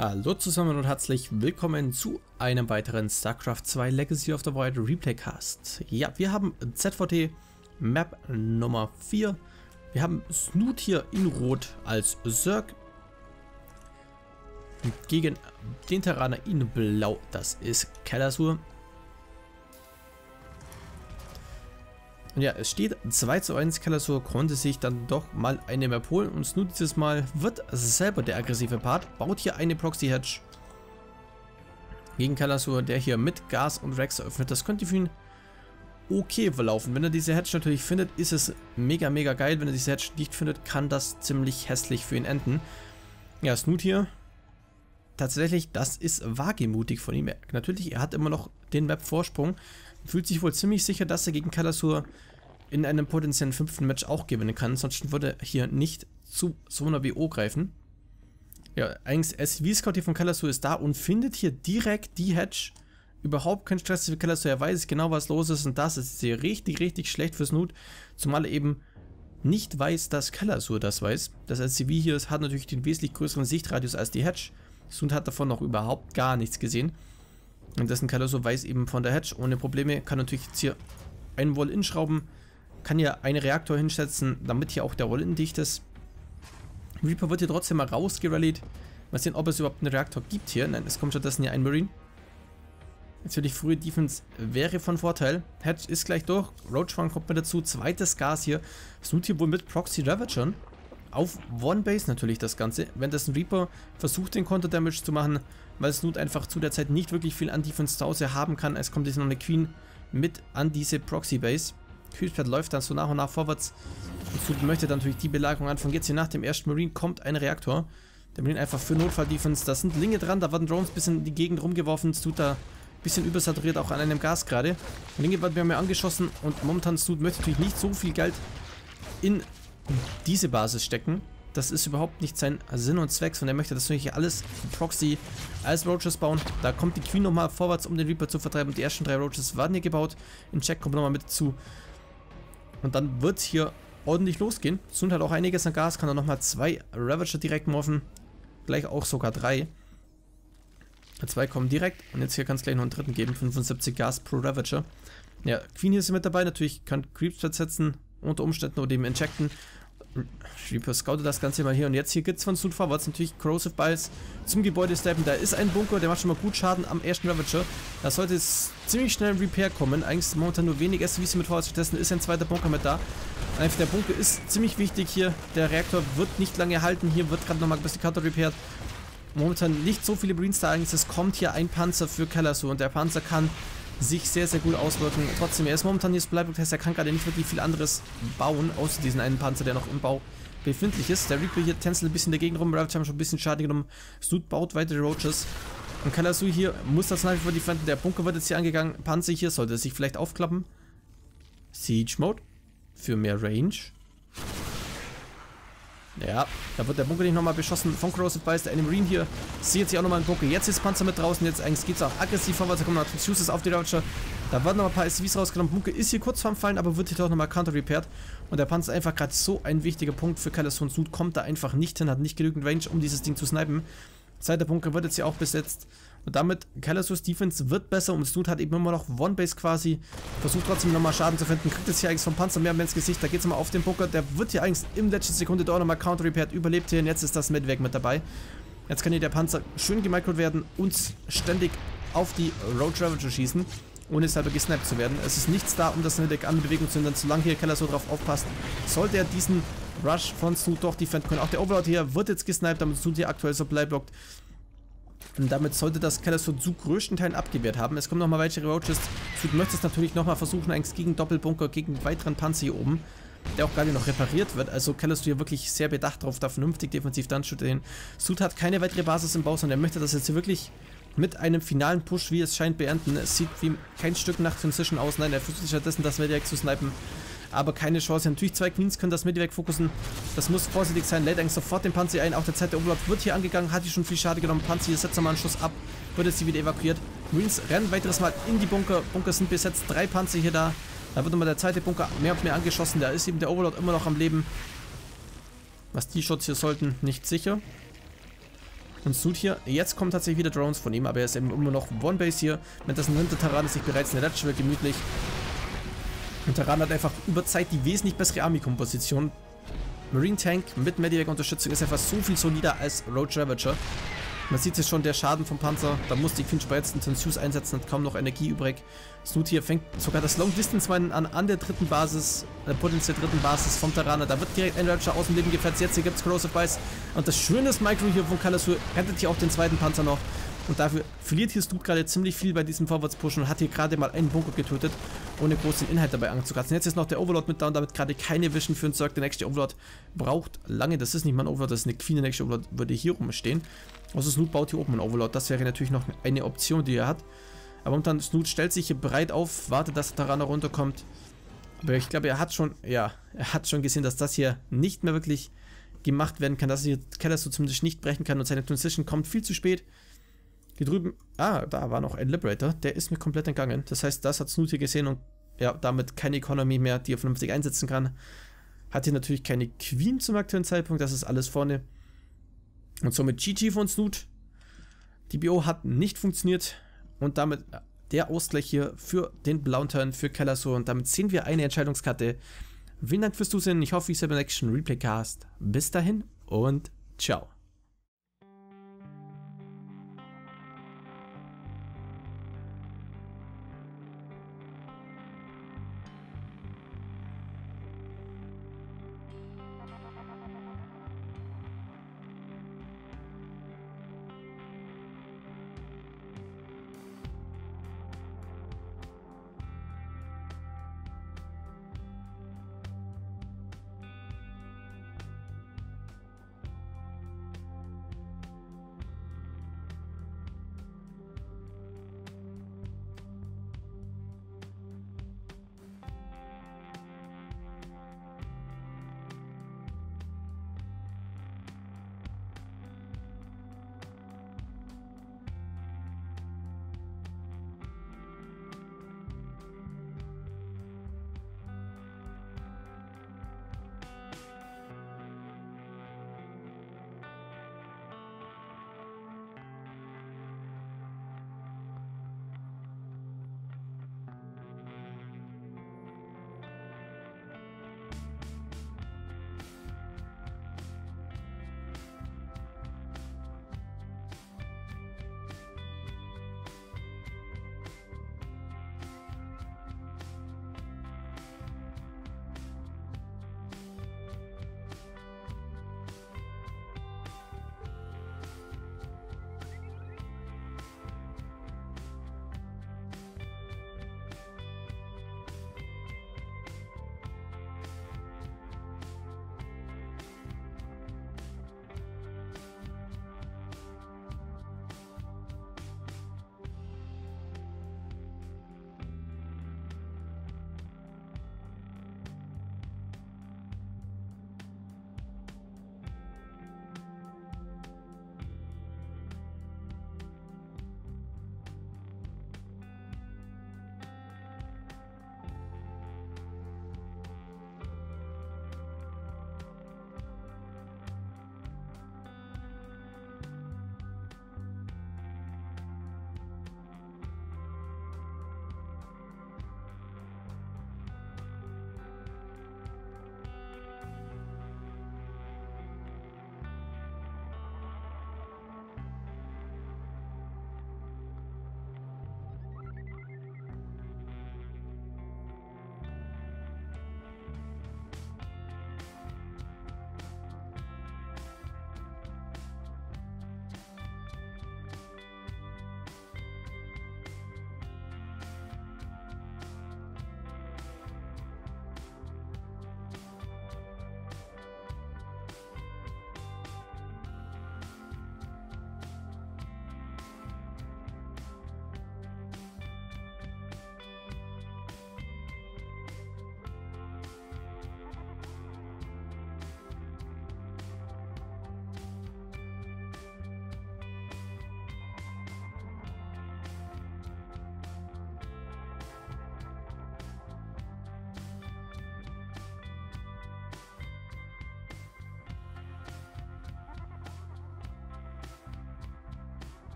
Hallo zusammen und herzlich willkommen zu einem weiteren StarCraft 2 Legacy of the Void Replaycast. Ja, wir haben ZVT Map Nummer 4. Wir haben Snoot hier in Rot als Zerg. Gegen den Terraner in Blau, das ist Kalasur. Und ja, es steht 2:1, Kalasur konnte sich dann doch mal eine Map holen und Snoot dieses Mal wird selber der aggressive Part, baut hier eine Proxy-Hedge gegen Kalasur, der hier mit Gas und Rex eröffnet. Das könnte für ihn okay verlaufen. Wenn er diese Hedge natürlich findet, ist es mega geil. Wenn er diese Hedge nicht findet, kann das ziemlich hässlich für ihn enden. Ja, Snoot hier, tatsächlich, das ist wagemutig von ihm. Natürlich, er hat immer noch den Map-Vorsprung. Fühlt sich wohl ziemlich sicher, dass er gegen Kalasur in einem potenziellen 5. Match auch gewinnen kann. Sonst würde er hier nicht zu so einer WO greifen. Ja, eigentlich SCV-Scout hier von Kalasur ist da und findet hier direkt die Hedge. Überhaupt kein Stress für Kalasur. Er weiß genau, was los ist. Und das ist hier richtig schlecht für Snoot. Zumal er eben nicht weiß, dass Kalasur das weiß. Das SCV hier hat natürlich den wesentlich größeren Sichtradius als die Hedge. Snoot hat davon noch überhaupt gar nichts gesehen. Und dessen Kalasur weiß eben von der Hedge ohne Probleme. Kann natürlich jetzt hier einen Wall-In schrauben. Kann ja einen Reaktor hinsetzen, damit hier auch der Wall-In dicht ist. Reaper wird hier trotzdem mal rausgerallied. Mal sehen, ob es überhaupt einen Reaktor gibt hier. Nein, es kommt stattdessen hier ein Marine. Natürlich frühe Defense wäre von Vorteil. Hedge ist gleich durch. Roach-Run kommt mit dazu. Zweites Gas hier. Snoot hier wohl mit Proxy Ravagern. Auf One-Base natürlich das Ganze. Wenn das ein Reaper versucht, den Counter-Damage zu machen, weil Snoot einfach zu der Zeit nicht wirklich viel an Defense zu Hause haben kann. Es kommt jetzt noch eine Queen mit an diese Proxy-Base. Kühlpad läuft dann so nach und nach vorwärts. Und Snoot möchte dann natürlich die Belagerung anfangen. Jetzt hier nach dem ersten Marine kommt ein Reaktor. Der Marine einfach für Notfall-Defense. Da sind Linge dran, da werden Drones ein bisschen in die Gegend rumgeworfen. Snoot da ein bisschen übersaturiert, auch an einem Gas gerade. Linge wird mehr angeschossen und momentan Snoot möchte natürlich nicht so viel Geld in diese Basis stecken. Das ist überhaupt nicht sein Sinn und Zweck, sondern er möchte das natürlich alles Proxy als Roaches bauen. Da kommt die Queen nochmal vorwärts, um den Reaper zu vertreiben. Die ersten 3 Roaches werden hier gebaut. Im Check kommt nochmal mit dazu. Und dann wird es hier ordentlich losgehen. Snoot hat auch einiges an Gas, kann er nochmal 2 Ravager direkt morphen. Gleich auch sogar 3. 2 kommen direkt und jetzt hier kann es gleich noch einen dritten geben. 75 Gas pro Ravager. Ja, Queen hier ist mit dabei. Natürlich kann Creeps setzen, unter Umständen oder eben injecten. Reaper scoutet das Ganze mal hier und jetzt hier gibt es von Snoot vorwärts natürlich Corrosive Bias zum Gebäude steppen. Da ist ein Bunker, der macht schon mal gut Schaden am ersten Ravager. Da sollte es ziemlich schnell ein Repair kommen. Eigentlich ist momentan nur wenig SCVs mit vorwärts zu testen. Ist ein zweiter Bunker mit da. Einfach der Bunker ist ziemlich wichtig hier. Der Reaktor wird nicht lange halten. Hier wird gerade nochmal ein bisschen Counter repaired. Momentan nicht so viele Marines da eigentlich. Es kommt hier ein Panzer für Kalasur und der Panzer kann sich sehr gut auswirken. Trotzdem, er ist momentan hier Supply-Block-Test, er kann gerade nicht wirklich viel anderes bauen, außer diesen einen Panzer, der noch im Bau befindlich ist. Der Reaper hier tänzelt ein bisschen dagegen rum, Ravager haben schon ein bisschen Schaden genommen. Snoot baut weitere Roaches. Und Kalasur hier muss das nach wie vor defenden. Der Bunker wird jetzt hier angegangen. Panzer hier sollte sich vielleicht aufklappen. Siege Mode für mehr Range. Ja, da wird der Bunker nicht nochmal beschossen von Corrosive Bias. Der eine Marine hier sieht jetzt hier auch nochmal einen Bunker. Jetzt ist Panzer mit draußen. Jetzt eigentlich geht es auch aggressiv vorwärts. Da kommen noch Fuses auf die Ravager. Da werden noch ein paar SCVs rausgenommen. Bunker ist hier kurz vorm Fallen, aber wird hier doch nochmal counter-repaired. Und der Panzer ist einfach gerade so ein wichtiger Punkt für Kalasur und Snoot. Kommt da einfach nicht hin, hat nicht genügend Range, um dieses Ding zu snipen. Zweiter Bunker wird jetzt hier auch besetzt. Und damit, Kalasurs Defense wird besser und Snoot hat eben immer noch One-Base quasi. Versucht trotzdem nochmal Schaden zu finden. Kriegt jetzt hier eigentlich vom Panzer mehr ins Gesicht. Da geht es mal auf den Bunker. Der wird hier eigentlich im letzten Sekunde doch nochmal counter-repaired. Überlebt hier und jetzt ist das Medweg mit dabei. Jetzt kann hier der Panzer schön gemicrot werden und ständig auf die Roach Ravager schießen, ohne selber gesnappt zu werden. Es ist nichts da, um das Medweg an Bewegung zu hindern. Solange hier Kalasur drauf aufpasst, sollte er diesen Rush von Snoot doch defenden können. Auch der Overlord hier wird jetzt gesniped, damit Snoot hier aktuell Supply blockt. Und damit sollte das Kalasur zu größten Teilen abgewehrt haben. Es kommen nochmal weitere Roaches. Snoot möchte es natürlich nochmal versuchen, eigentlich gegen Doppelbunker, gegen weiteren Panzer hier oben, der auch gerade noch repariert wird. Also Kalasur hier wirklich sehr bedacht darauf, da vernünftig defensiv dann zu stehen. Snoot hat keine weitere Basis im Bau, sondern er möchte das jetzt hier wirklich mit einem finalen Push, wie es scheint, beenden. Es sieht wie kein Stück nach Transition aus. Nein, er versucht stattdessen das Medivac zu snipen. Aber keine Chance. Natürlich 2 Queens können das Medivac fokussen. Das muss vorsichtig sein. Lädt eigentlich sofort den Panzer ein. Auch der zweite Overlord wird hier angegangen. Hat hier schon viel Schade genommen. Panzer hier setzt nochmal einen Schuss ab. Wird jetzt hier wieder evakuiert. Marines rennen weiteres Mal in die Bunker. Bunker sind besetzt. 3 Panzer hier da. Da wird nochmal der zweite Bunker mehr und mehr angeschossen. Da ist eben der Overlord immer noch am Leben. Was die Shots hier sollten, nicht sicher. Und Snoot hier, jetzt kommen tatsächlich wieder Drones von ihm, aber er ist eben immer noch One-Base hier. Wenn das ein Hinterterran ist, sich bereits eine Ledge gemütlich. Und Terran hat einfach über Zeit die wesentlich bessere Army-Komposition. Marine Tank mit Medivac-Unterstützung ist einfach so viel solider als Road Ravager. Man sieht es schon, der Schaden vom Panzer, da musste Quinchbar jetzt einen Tensius einsetzen, hat kaum noch Energie übrig. Snoot hier fängt sogar das Long Distance an der dritten Basis, potenziell dritten Basis vom Terraner. Da wird direkt ein Ravager aus dem Leben gefetzt. Jetzt hier gibt es Corrosive Bice. Und das schöne ist, Micro hier von Kalasur rettet hier auch den zweiten Panzer noch. Und dafür verliert hier Snoot gerade ziemlich viel bei diesem Vorwärtspushen und hat hier gerade mal einen Bunker getötet, ohne großen Inhalt dabei anzukratzen. Jetzt ist noch der Overlord mit down, damit gerade keine Vision für einen Zerg. Der nächste Overlord braucht lange, das ist nicht mal ein Overlord, das ist eine Queen, der nächste Overlord würde hier rumstehen. Also Snoot baut hier oben einen Overlord, das wäre natürlich noch eine Option, die er hat. Aber momentan Snoot stellt sich hier bereit auf, wartet, dass der Terraner runterkommt. Aber ich glaube, er hat schon gesehen, dass das hier nicht mehr wirklich gemacht werden kann, dass hier Kalasur zumindest nicht brechen kann und seine Transition kommt viel zu spät. Hier drüben, da war noch ein Liberator, der ist mir komplett entgangen. Das heißt, das hat Snoot hier gesehen und ja, damit keine Economy mehr, die er vernünftig einsetzen kann. Hat hier natürlich keine Queen zum aktuellen Zeitpunkt, das ist alles vorne. Und somit GG von Snoot. Die BO hat nicht funktioniert und damit der Ausgleich hier für den blauen Turn für Kalasur und damit sehen wir eine Entscheidungskarte. Vielen Dank fürs Zusehen, ich hoffe, ich sehe beim nächsten Replaycast. Bis dahin und ciao.